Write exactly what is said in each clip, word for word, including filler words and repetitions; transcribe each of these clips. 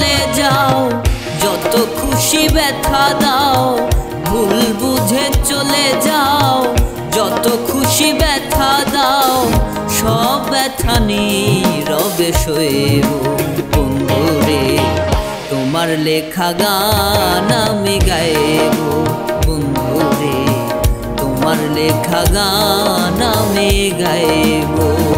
চলে যাও, যত খুশি ব্যথা দাও। ভুল বুঝে চলে যাও, যত খুশি ব্যথা দাও। সব ব্যথা নীরবে সইব বন্ধুরে, তোমার লেখা গান আমি গাইব বন্ধুরে, তোমার লেখা গান আমি গাইব।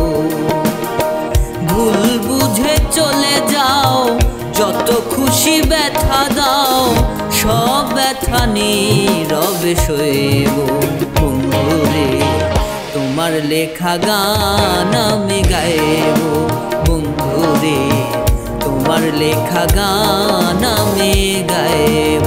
ভুল বুঝে চলে যাও, যত খুশি ব্যথা দাও। সব ব্যথা নীরবে সইব বন্ধুরে, তোমার লেখা গান আমি গাইব বন্ধুরে, তোমার লেখা গান আমি গাইব।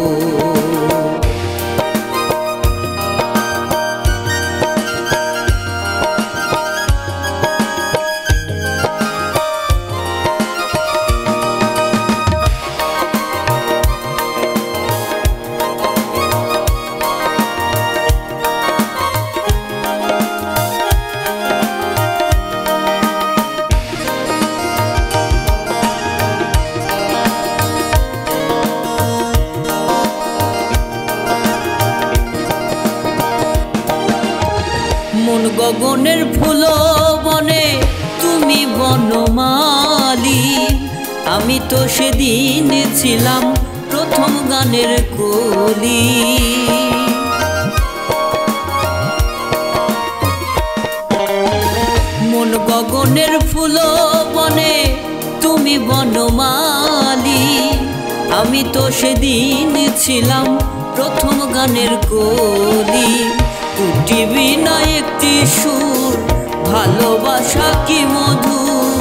মন গগনের ফুল বনে তুমি বনমালী, আমি তো সেদিন ছিলাম প্রথম গানের কলি। মন গগনের ফুল বনে তুমি বনমালী, আমি তো সেদিন ছিলাম প্রথম গানের কলি। উঠিবি না একটি সুর, ভালোবাসা কি মধু।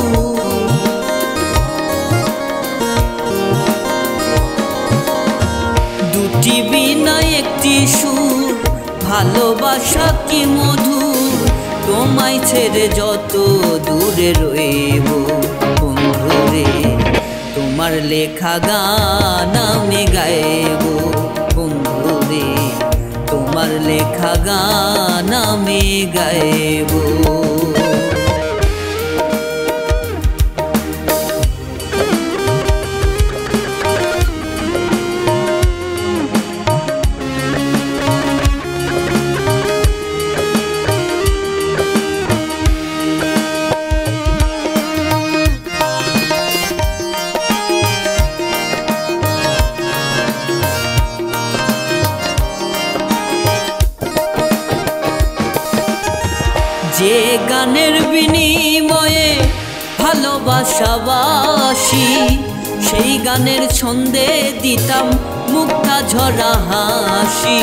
দুটিবি না একটি সুর, ভালোবাসা কি মধু। তোমায় ছেড়ে যত দূরে রইব বন্ধুরে, তোমার লেখা গান আমি গাইব বন্ধুরে, তোমার লেখা গান আমি গাইব। যে গানের বিনিময়ে ভালোবাসাবাসি, সেই গানের ছন্দে দিতাম মুক্তা ঝরা হাসি।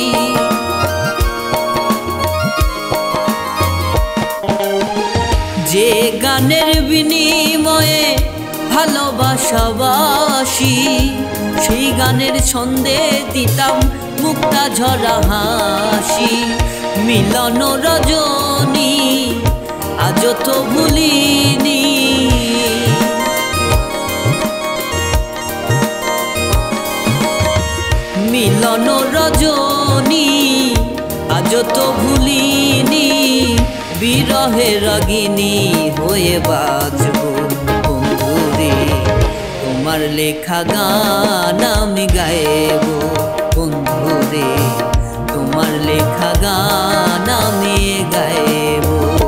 যে গানের বিনিময়ে ভালোবাসাবাসি, সেই গানের ছন্দে দিতাম মুক্তা ঝরা হাসি। মিলন রজনী আজ তো ভুলিনি, মিলন রজনী আজ তো ভুলিনি। বিরহে রাগিনী হয়ে বাঁচব বন্ধুরে, তোমার লেখা গান আমি গাইব বন্ধুরে, তোমার লেখা গান আমি গাইব।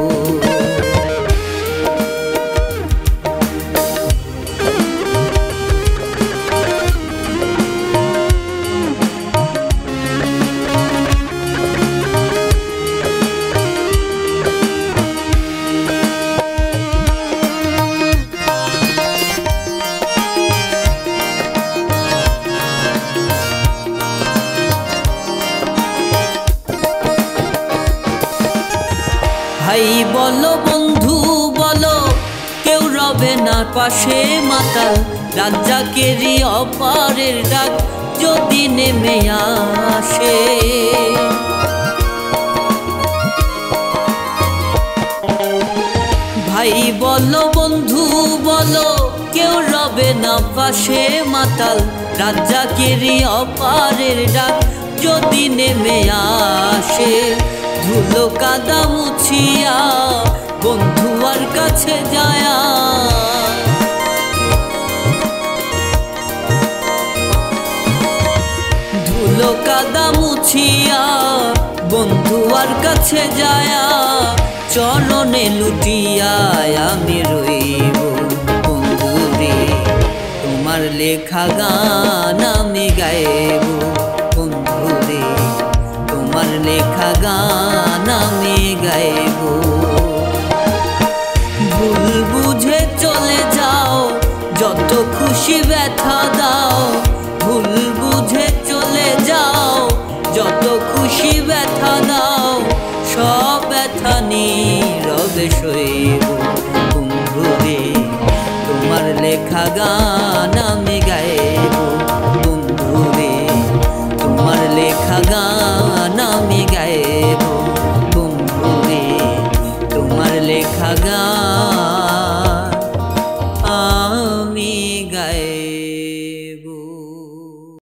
ভাই বলো বন্ধু বলো, কেউ রবে না পাশে মাতাল। রাজ্জাকেরই অপারের ডাক যদি নেমে আসে, ভাই বলো বন্ধু বলো, কেউ রবে না পাশে মাতাল। রাজ্জাকেরই অপারের ডাক যদি নেমে আসে। ধুলো কাদা মুছিয়া বন্ধুয়ার কাছে যায়া, কাদা মুছিয়া বন্ধুয়ার কাছে যায়া চরণে লুটিয়া আমি রইব বন্ধুরে তোমার লেখা গান আমি গাইব বন্ধুরে তোমার লেখা গান আমি গাইব ভুল বুঝে চলে যাও যত খুশি ব্যথা দাও ভুল বুঝে চলে যাও যত খুশি ব্যথা দাও সব ব্যথা নীরবে সইব বন্ধুরে তোমার লেখা গান আমি গাইব বন্ধুরে তোমার লেখা গান আমি গাইব বন্ধুরে তোমার লেখা গান